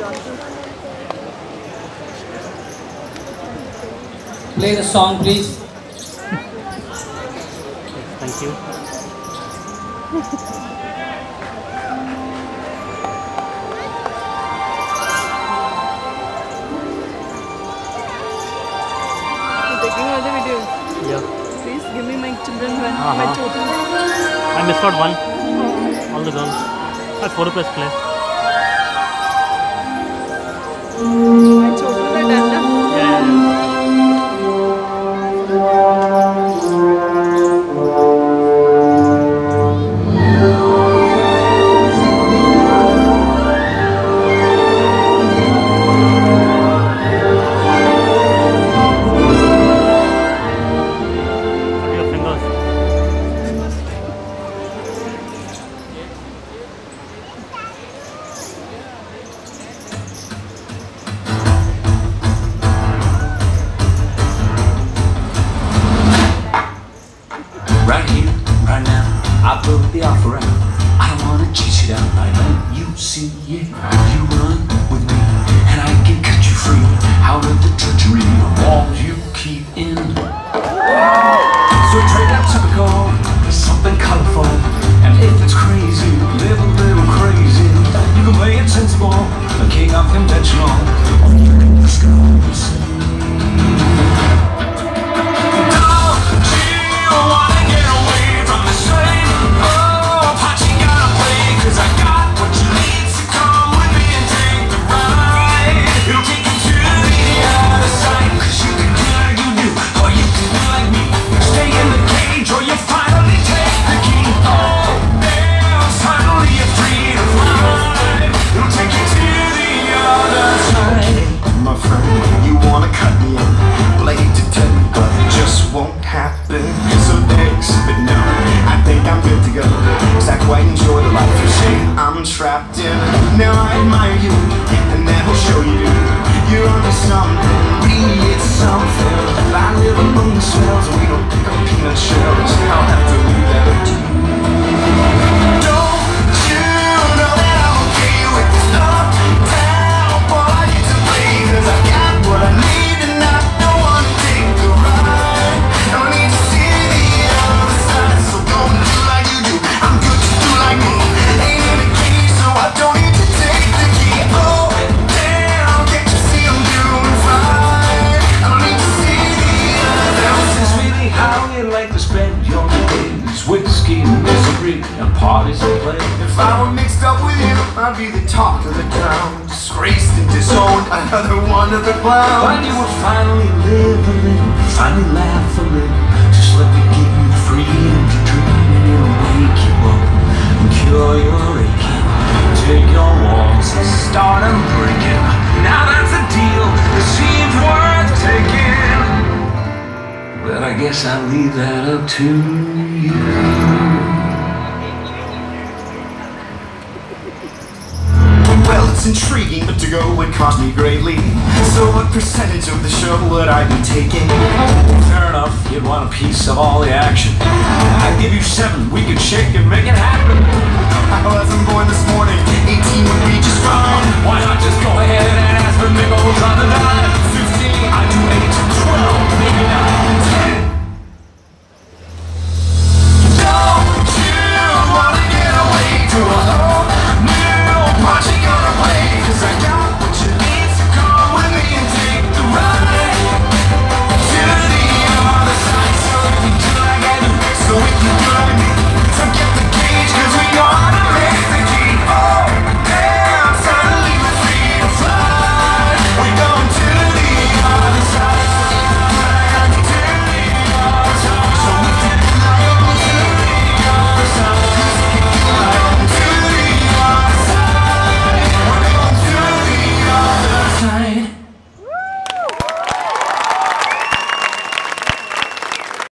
Play the song, please. Thank you. Taking another video. Yeah. Please give me my children one. Uh-huh. My children. I missed out one. All the girls. At 4 rupees play. My children are done. Yeah. What are your fingers? Right here, right now, I put the offer out. I don't wanna chase you down. I let you see it. You run with me, and I can cut you free out of the treachery of walls you keep in. So trade that typical for something colorful. And if it's crazy, live a little crazy. You can play it sensible, a king of conventional. Or you can disguise. Trapped in. Now I admire you, and that will show you you're onto something. Really, it's something. I live among the shells, and we don't pick up peanut shells. I'll have to leave that up to you. Don't you know that I'm okay with this uptown party to play? 'Cause I got what I need, and I don't wanna take the ride. Don't need to see the other side, so don't do like you do. I'm good to do like me. I don't need to take the key. Oh, damn, can't you see I'm doing fine? I don't need to see the other. This is really how you like to spend your days. Whiskey and misery and parties and play. If I were mixed up with you, I'd be the talk of the town. Disgraced and disowned, another one of the clowns. But you will finally live a little, finally laugh a little. Just let me give you freedom to dream, and it'll wake you up and cure your aching. Take your walls and start them breaking. Now that's a deal that seems worth taking. But I guess I'll leave that up to you. Well, it's intriguing, but to go would cost me greatly. So what percentage of the show would I be taking? Fair enough, you'd want a piece of all the action. I'd give you 7, we could shake and make it happen. I wasn't born this morning, 8